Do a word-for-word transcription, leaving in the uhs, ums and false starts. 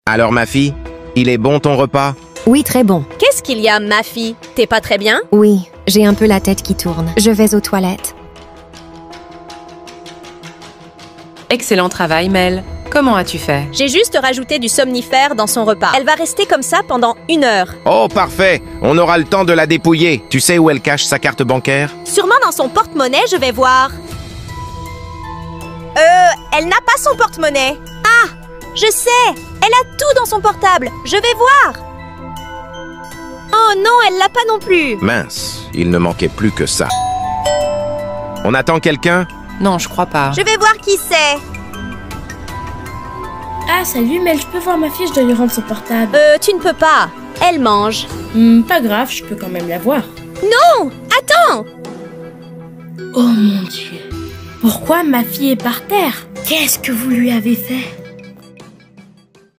Alors ma fille, il est bon ton repas? Oui, très bon. Qu'est-ce qu'il y a, ma fille? T'es pas très bien? Oui, j'ai un peu la tête qui tourne. Je vais aux toilettes. Excellent travail, Mel. Comment as-tu fait? J'ai juste rajouté du somnifère dans son repas. Elle va rester comme ça pendant une heure. Oh, parfait! On aura le temps de la dépouiller. Tu sais où elle cache sa carte bancaire? Sûrement dans son porte-monnaie, je vais voir. Euh, elle n'a pas son porte-monnaie. Ah, je sais! Elle a tout dans son portable. Je vais voir. Oh non, elle l'a pas non plus. Mince, il ne manquait plus que ça. On attend quelqu'un? Non, je crois pas. Je vais voir qui c'est. Ah, salut Mel, je peux voir ma fille, je dois lui rendre son portable. Euh, tu ne peux pas. Elle mange. Hmm, pas grave, je peux quand même la voir. Non! Attends! Oh mon Dieu. Pourquoi ma fille est par terre? Qu'est-ce que vous lui avez fait?